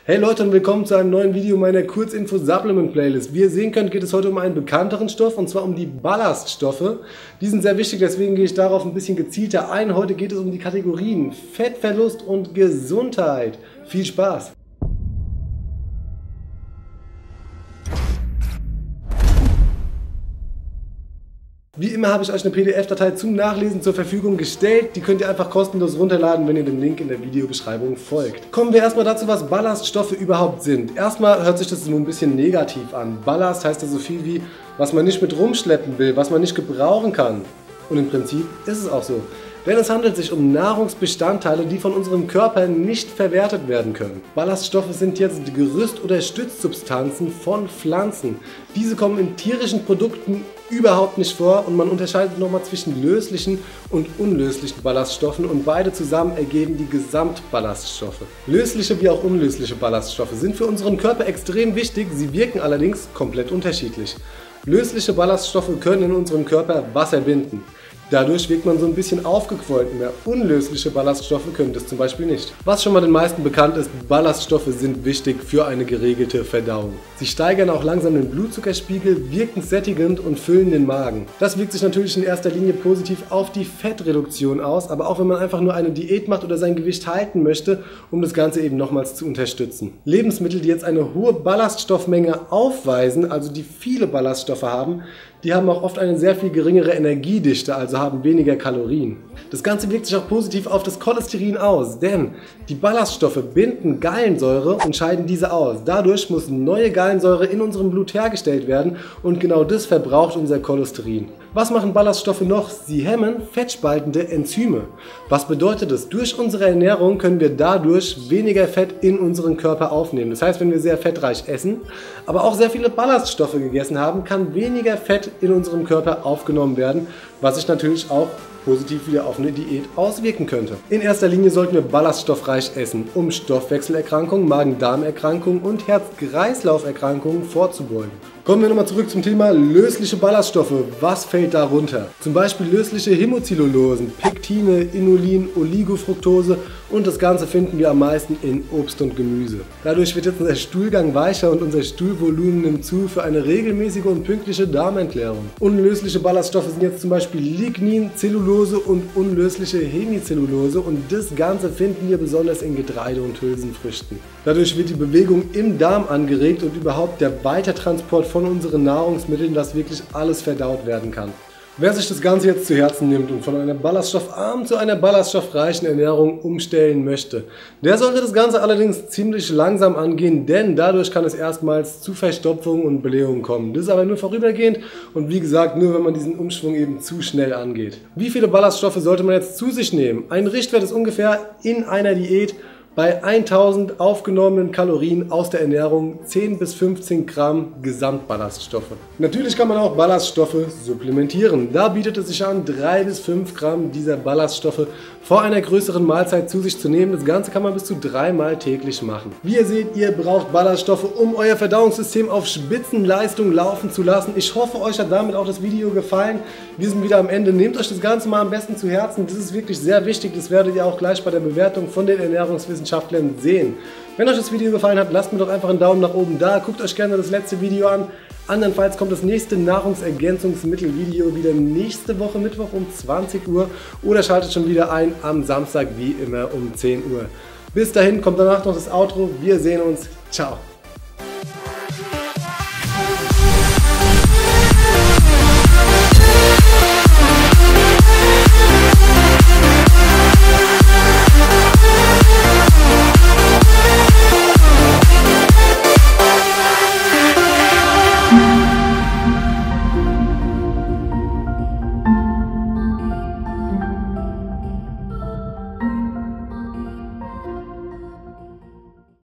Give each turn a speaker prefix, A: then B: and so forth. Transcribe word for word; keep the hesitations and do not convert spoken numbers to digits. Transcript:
A: Hey Leute und willkommen zu einem neuen Video meiner Kurzinfo-Supplement-Playlist. Wie ihr sehen könnt, geht es heute um einen bekannteren Stoff, und zwar um die Ballaststoffe. Die sind sehr wichtig, deswegen gehe ich darauf ein bisschen gezielter ein. Heute geht es um die Kategorien Fettverlust und Gesundheit. Viel Spaß! Wie immer habe ich euch eine P D F-Datei zum Nachlesen zur Verfügung gestellt. Die könnt ihr einfach kostenlos runterladen, wenn ihr dem Link in der Videobeschreibung folgt. Kommen wir erstmal dazu, was Ballaststoffe überhaupt sind. Erstmal hört sich das so ein bisschen negativ an. Ballast heißt ja so viel wie, was man nicht mit rumschleppen will, was man nicht gebrauchen kann. Und im Prinzip ist es auch so. Denn es handelt sich um Nahrungsbestandteile, die von unserem Körper nicht verwertet werden können. Ballaststoffe sind jetzt die Gerüst- oder Stützsubstanzen von Pflanzen. Diese kommen in tierischen Produkten überhaupt nicht vor und man unterscheidet nochmal zwischen löslichen und unlöslichen Ballaststoffen und beide zusammen ergeben die Gesamtballaststoffe. Lösliche wie auch unlösliche Ballaststoffe sind für unseren Körper extrem wichtig, sie wirken allerdings komplett unterschiedlich. Lösliche Ballaststoffe können in unserem Körper Wasser binden. Dadurch wirkt man so ein bisschen aufgequollener. Unlösliche Ballaststoffe können das zum Beispiel nicht. Was schon mal den meisten bekannt ist, Ballaststoffe sind wichtig für eine geregelte Verdauung. Sie steigern auch langsam den Blutzuckerspiegel, wirken sättigend und füllen den Magen. Das wirkt sich natürlich in erster Linie positiv auf die Fettreduktion aus, aber auch wenn man einfach nur eine Diät macht oder sein Gewicht halten möchte, um das Ganze eben nochmals zu unterstützen. Lebensmittel, die jetzt eine hohe Ballaststoffmenge aufweisen, also die viele Ballaststoffe haben, die haben auch oft eine sehr viel geringere Energiedichte, also haben weniger Kalorien. Das Ganze wirkt sich auch positiv auf das Cholesterin aus, denn die Ballaststoffe binden Gallensäure und scheiden diese aus. Dadurch muss neue Gallensäure in unserem Blut hergestellt werden und genau das verbraucht unser Cholesterin. Was machen Ballaststoffe noch? Sie hemmen fettspaltende Enzyme. Was bedeutet das? Durch unsere Ernährung können wir dadurch weniger Fett in unseren Körper aufnehmen. Das heißt, wenn wir sehr fettreich essen, aber auch sehr viele Ballaststoffe gegessen haben, kann weniger Fett in unserem Körper aufgenommen werden, was sich natürlich auch positiv wieder auf eine Diät auswirken könnte. In erster Linie sollten wir ballaststoffreich essen, um Stoffwechselerkrankungen, Magen-Darm-Erkrankungen und Herz-Kreislauf-Erkrankungen vorzubeugen. Kommen wir nochmal zurück zum Thema lösliche Ballaststoffe. Was fällt darunter? Zum Beispiel lösliche Hämozellulosen, Pektine, Inulin, Oligofructose und das Ganze finden wir am meisten in Obst und Gemüse. Dadurch wird jetzt unser Stuhlgang weicher und unser Stuhlvolumen nimmt zu für eine regelmäßige und pünktliche Darmentleerung. Unlösliche Ballaststoffe sind jetzt zum Beispiel Lignin, Zellulose und unlösliche Hemicellulose und das Ganze finden wir besonders in Getreide und Hülsenfrüchten. Dadurch wird die Bewegung im Darm angeregt und überhaupt der Weitertransport von unseren Nahrungsmitteln, dass wirklich alles verdaut werden kann. Wer sich das Ganze jetzt zu Herzen nimmt und von einer ballaststoffarmen zu einer ballaststoffreichen Ernährung umstellen möchte, der sollte das Ganze allerdings ziemlich langsam angehen, denn dadurch kann es erstmals zu Verstopfung und Blähungen kommen. Das ist aber nur vorübergehend und wie gesagt, nur wenn man diesen Umschwung eben zu schnell angeht. Wie viele Ballaststoffe sollte man jetzt zu sich nehmen? Ein Richtwert ist ungefähr in einer Diät bei tausend aufgenommenen Kalorien aus der Ernährung zehn bis fünfzehn Gramm Gesamtballaststoffe. Natürlich kann man auch Ballaststoffe supplementieren. Da bietet es sich an, drei bis fünf Gramm dieser Ballaststoffe vor einer größeren Mahlzeit zu sich zu nehmen. Das Ganze kann man bis zu dreimal täglich machen. Wie ihr seht, ihr braucht Ballaststoffe, um euer Verdauungssystem auf Spitzenleistung laufen zu lassen. Ich hoffe, euch hat damit auch das Video gefallen. Wir sind wieder am Ende. Nehmt euch das Ganze mal am besten zu Herzen. Das ist wirklich sehr wichtig. Das werdet ihr auch gleich bei der Bewertung von den Ernährungswissenschaftlern sehen. Wenn euch das Video gefallen hat, lasst mir doch einfach einen Daumen nach oben da. Guckt euch gerne das letzte Video an. Andernfalls kommt das nächste Nahrungsergänzungsmittel-Video wieder nächste Woche Mittwoch um zwanzig Uhr oder schaltet schon wieder ein am Samstag wie immer um zehn Uhr. Bis dahin kommt danach noch das Outro. Wir sehen uns. Ciao.